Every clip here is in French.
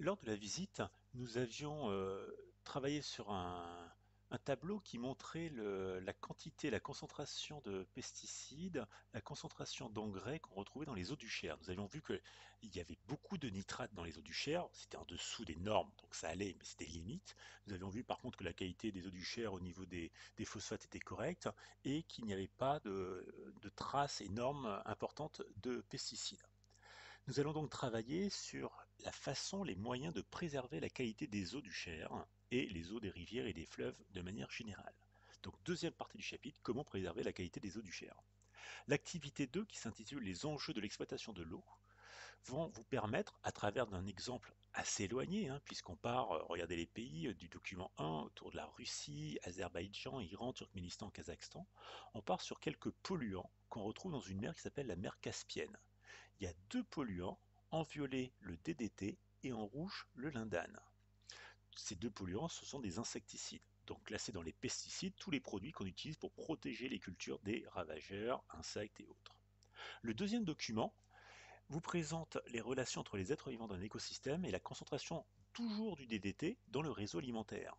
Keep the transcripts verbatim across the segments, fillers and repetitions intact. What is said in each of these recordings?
Lors de la visite, nous avions euh, travaillé sur un, un tableau qui montrait le- la quantité, la concentration de pesticides, la concentration d'engrais qu'on retrouvait dans les eaux du Cher. Nous avions vu qu'il y avait beaucoup de nitrates dans les eaux du Cher, c'était en dessous des normes, donc ça allait, mais c'était limite. Nous avions vu par contre que la qualité des eaux du Cher au niveau des, des phosphates était correcte et qu'il n'y avait pas de, de traces énormes importantes de pesticides. Nous allons donc travailler sur la façon, les moyens de préserver la qualité des eaux du Cher et les eaux des rivières et des fleuves de manière générale. Donc deuxième partie du chapitre, comment préserver la qualité des eaux du Cher. L'activité deux, qui s'intitule Les enjeux de l'exploitation de l'eau, vont vous permettre, à travers d'un exemple assez éloigné, hein, puisqu'on part, euh, regardez les pays euh, du document un, autour de la Russie, Azerbaïdjan, Iran, Turkménistan, Kazakhstan, on part sur quelques polluants qu'on retrouve dans une mer qui s'appelle la mer Caspienne. Il y a deux polluants, en violet le D D T et en rouge le lindane. Ces deux polluants, ce sont des insecticides, donc classés dans les pesticides, tous les produits qu'on utilise pour protéger les cultures des ravageurs, insectes et autres. Le deuxième document vous présente les relations entre les êtres vivants d'un écosystème et la concentration toujours du D D T dans le réseau alimentaire.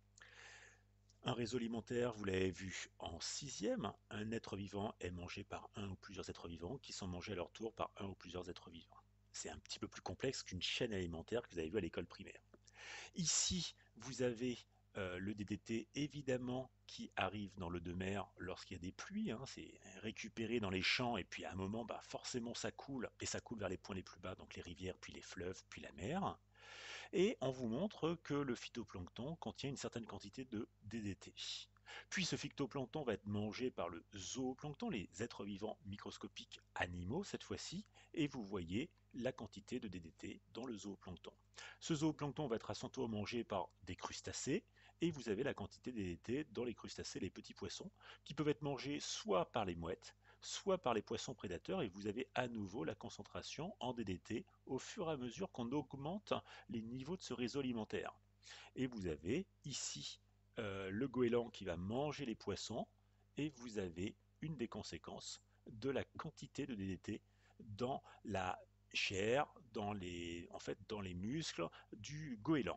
Un réseau alimentaire, vous l'avez vu en sixième, un être vivant est mangé par un ou plusieurs êtres vivants qui sont mangés à leur tour par un ou plusieurs êtres vivants. C'est un petit peu plus complexe qu'une chaîne alimentaire que vous avez vu à l'école primaire. Ici, vous avez euh, le D D T évidemment qui arrive dans l'eau de mer lorsqu'il y a des pluies, hein, c'est récupéré dans les champs et puis à un moment, bah, forcément ça coule et ça coule vers les points les plus bas, donc les rivières, puis les fleuves, puis la mer. Et on vous montre que le phytoplancton contient une certaine quantité de D D T. Puis ce phytoplancton va être mangé par le zooplancton, les êtres vivants microscopiques animaux cette fois-ci, et vous voyez la quantité de D D T dans le zooplancton. Ce zooplancton va être à son tour mangé par des crustacés, et vous avez la quantité de D D T dans les crustacés, les petits poissons, qui peuvent être mangés soit par les mouettes, soit par les poissons prédateurs, et vous avez à nouveau la concentration en D D T au fur et à mesure qu'on augmente les niveaux de ce réseau alimentaire. Et vous avez ici euh, le goéland qui va manger les poissons, et vous avez une des conséquences de la quantité de D D T dans la chair, dans les, en fait, dans les muscles du goéland.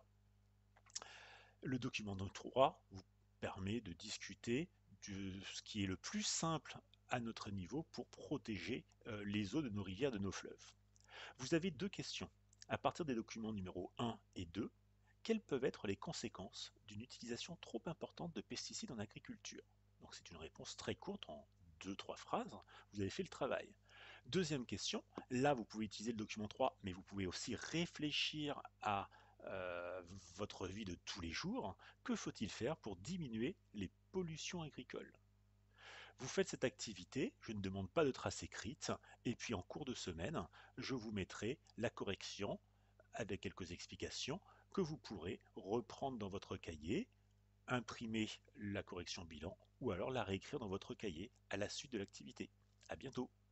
Le document trois vous permet de discuter de ce qui est le plus simple à notre niveau pour protéger euh, les eaux de nos rivières, de nos fleuves. Vous avez deux questions. À partir des documents numéro un et deux, quelles peuvent être les conséquences d'une utilisation trop importante de pesticides en agriculture? Donc c'est une réponse très courte en deux trois phrases, vous avez fait le travail. Deuxième question, là vous pouvez utiliser le document trois, mais vous pouvez aussi réfléchir à euh, votre vie de tous les jours. Que faut-il faire pour diminuer les pollutions agricoles? Vous faites cette activité, je ne demande pas de trace écrite, et puis en cours de semaine, je vous mettrai la correction avec quelques explications que vous pourrez reprendre dans votre cahier, imprimer la correction bilan ou alors la réécrire dans votre cahier à la suite de l'activité. À bientôt.